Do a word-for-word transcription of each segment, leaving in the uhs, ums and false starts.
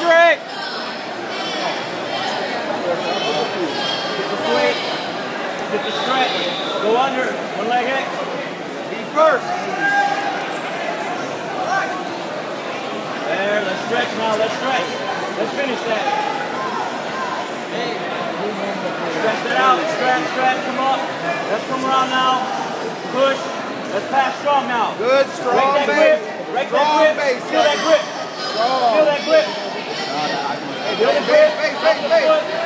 Cedric! Get the swing. Get the stretch. Go under. One leg X. Be first. There, let's stretch now. Let's stretch. Let's finish that. Stretch that out. Stretch, stretch. Come up. Let's come around now. Push. Let's pass strong now. Good, strong Break that base. grip. Break Strong that grip. base. Feel that grip. Strong. Feel that grip. Feel the grip. Base, base, base.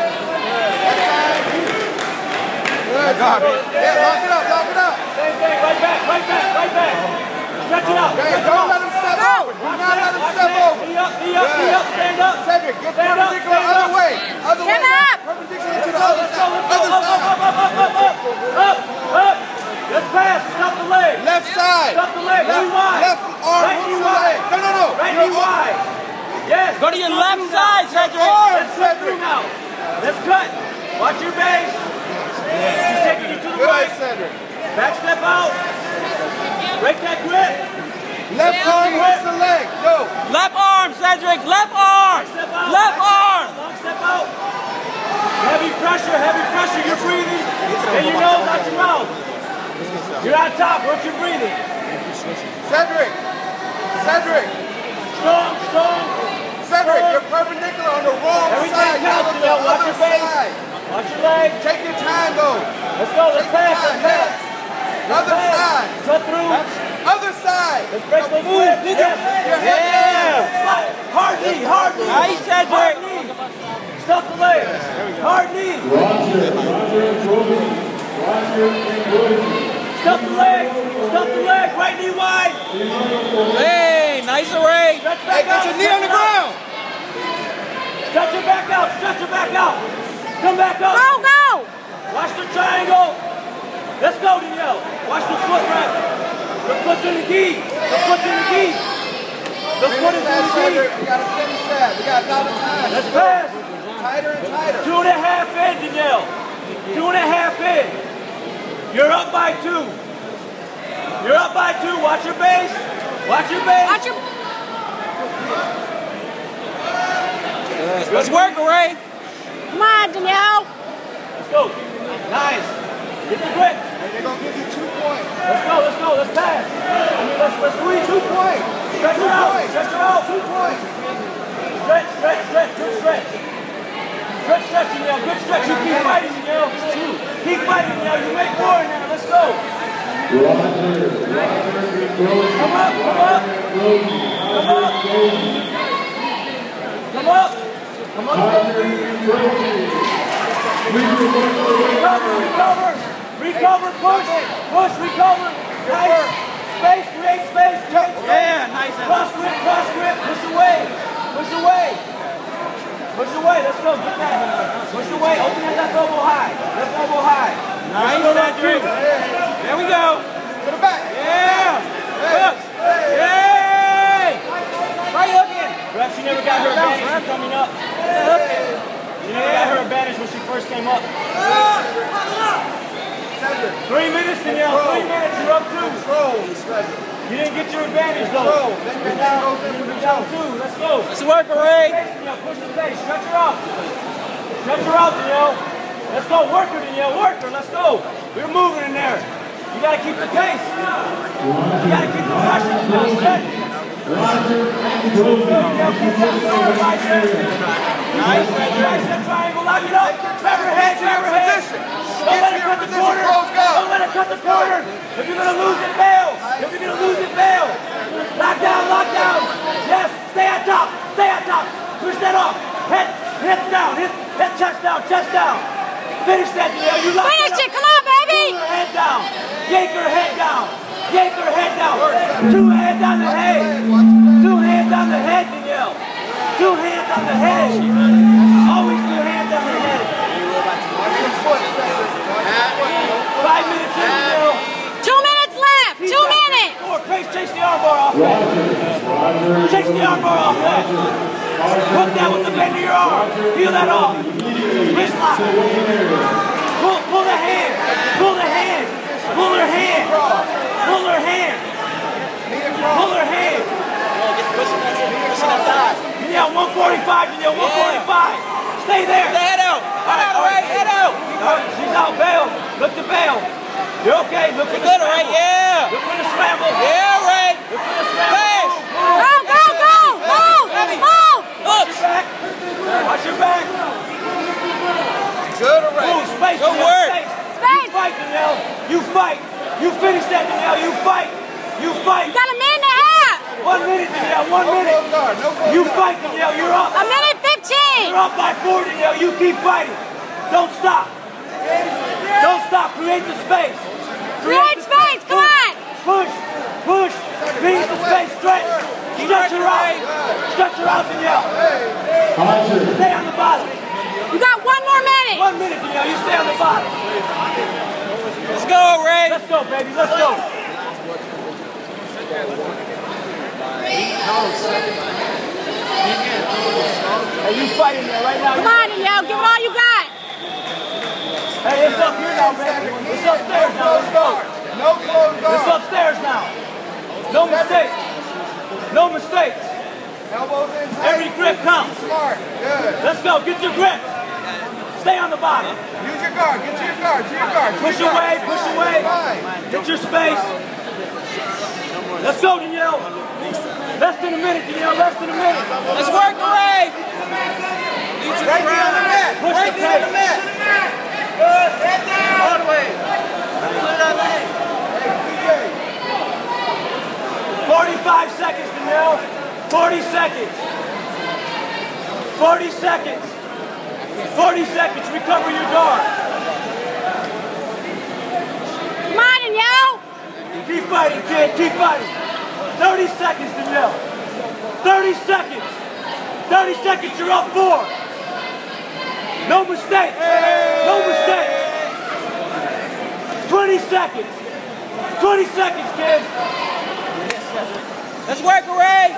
Good. Got it. Yeah, lock it up, lock it up. Same thing. Right back, right back, right back. Stretch it out. Hey, Stretch it don't out. let him step over. Do not let him step over. Knee up, knee up, knee up. Stand up. Cedric, get Stand up, perpendicular stand other up. way. Other Stand way. up. Perpendicular to the Let's other go, side. let's go. Other Up, up, side. up, up, up, up, up, up. Let's pass. Stop the leg. Left side. Stop the leg. Left, Knee wide. left arm Right hooks knee the leg. wide. No, no, no. Right You're knee up. wide. Yes. Go to your Let's left go side, now. Cedric. Arm, Let's cut Cedric. through now. Let's cut. Watch your base. She's taking you to the Good, right. Cedric. Back step out. Break that grip. Left arm hooks the leg. Yo. Left arm, Cedric! Left arm! Step out. Left arm! Long step out. Heavy pressure, heavy pressure. You're breathing. In your nose, out your mouth. You're on top. Work your breathing. Cedric. Cedric. Strong, strong. Cedric, you're perpendicular on the wrong Everything side. You counts, look you know. the Watch other your face. side. Watch your leg. Take your time, though. Let's go. Let's Take your pass. time. Let's pass. Yes. Other Pass. side. Cut through. Other side. Let's break the grip. Yes. Your head down. Hard knee, hard knee. Nice, Cedric. Hard knee. Stop the leg. Hard knee. Roger, Roger and Brody. Roger and Brody. Stop the leg. Stop the leg. Right knee wide. Hey, nice array! Stretch Hey, back out. get your knee on the Stretch it out. ground. Stretch it back out. Stretch it back out. Come back up. Go, go! Watch the triangle. Let's go, Danielle. Watch the foot wrap. The foot's in the gi. The foot's in the gi. The foot Finish is in that, the gi. Cedric. We gotta finish that. We got a lot of time. Let's pass. Tighter and tighter. Two and a half in, Danielle. Two and a half in. You're up by two. You're up by two. Watch your base. Watch your base. Watch your... Let's work, array! Come on, Danielle. Let's go. Nice. Get the grip. They're gonna give you two points. Let's go. Let's go. Let's pass. I mean, let's let's squeeze. Two points. Stretch Two her out. points. Stretch her out. Two points. Stretch, stretch, stretch. Good stretch. Good stretch, Danielle. Good stretch. You keep fighting, Danielle. Keep fighting, Danielle. You make more now. Let's go. Roger, Roger and Brody. Come up. Come up. Brody. Come up. Come up. Come up. Roger and Brody. Recover, recover. Recover, push. Push, recover. Nice. Space, create space. Create space. Yeah, nice. Cross grip, cross grip. Push away. Push away. Push away. Let's go. Get that. Push away. Open that left elbow high. Left elbow high. Nice, Cedric. There we go. To the back. Yeah! Hook! Yay! Right hooking! Ref, she never got her advantage from coming up. She never got her advantage when she first came up. Three minutes, Danielle. Three minutes. You're up two. Control, Cedric. You didn't get your advantage, Control. though. Then your You're hand down, goes in for the you're down choke. two. Let's go. Let's work, array! Danielle, push the face. Stretch her out. Stretch her out, Danielle. Let's go. Work her, Danielle. Work her. Let's go. We're moving in there. You got to keep the pace. You got to keep the pressure. Stretch. Roger and Brody. Nice, tricep triangle, lock it up. Grab her head, grab her head. Don't let it cut the corner. Don't let it cut the corner. If you're gonna lose it, bail. If you're gonna lose it, bail. Lock down, lock down. Yes, stay on top, stay on top. Push that off. Head, head down, hit, head, chest down, chest down. Finish that, Danielle. You lock Finish it it. Come on, baby. Pull her head down. Yank her head down. Yank her head down. Two hands on the head. Two hands on the head, Danielle. Two hands on the head. Always two hands on the head. Five minutes in, Danielle. Two minutes left. Two minutes. Four, Grace, chase the armbar off that. Roger, Roger. Chase the armbar off that. Hook that with the bend of your arm. Feel that off. Wrist lock. Pull, pull the hand. Pull the hand. Pull her hand. Pull her hand. Pull her hand. Yeah, one forty-five. forty-five, Danielle, one forty-five. Stay there. Get the head out. Head out, Ray. Head out. All right, she's out. Bail. Look to bail. You're okay. Look for the Good, scramble. Ray. Yeah. Look for the scramble. Yeah, Ray. Look for the scramble. Pass. Go, go, go! Move! Heavy. Move! Watch your back. Watch your back. Good array. Move, space, Good Danielle, work. space. Space. You fight, Danielle. You fight. You finish that, Danielle. You fight. You fight. Got a minute and a half! One minute, Danielle. One No minute. close guard. No close You guard. fight, Danielle. You're up. A minute fifteen! You're up by four, Danielle. You keep fighting. Don't stop. Don't stop. Create the space. Create space, come on! Push. Push. Create the space. Stretch. Stretch her out. Stretch her out, Danielle. Caution. Stay on the bottom. You got one more minute! One minute, Danielle. You stay on the bottom. Let's go, Ray. Let's go, baby. Let's go. Hey, you fighting there right now. Come on, Danielle, give it all you got! Hey, it's up here now, baby. It's upstairs now. Let's go. No close It's guard. upstairs now. No mistakes. No mistakes. Elbows in tight. Every grip counts. Smart. Good. Let's go. Get your grip. Stay on the bottom. Use your guard. Get to your guard. To your guard. To Push your away. guard. Push away. Fine. Get your space. Let's go, Danielle. Less than a minute, Danielle. Less than a minute. Let's work, Ray. Lead to the Right there on the ground. mat. Push Right the there on the pace. mat. Good. Head down. All the way. forty-five seconds, Danielle. forty seconds. forty seconds. forty seconds. Recover your guard. Come on, Danielle! Keep fighting, kid. Keep fighting. thirty seconds, Danielle. thirty seconds. thirty seconds. You're up four. No mistakes. No mistakes. twenty seconds. twenty seconds, kid. Let's work, Ray.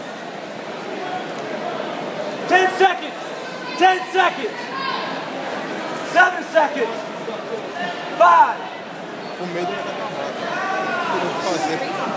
ten seconds. ten seconds. seven seconds. five.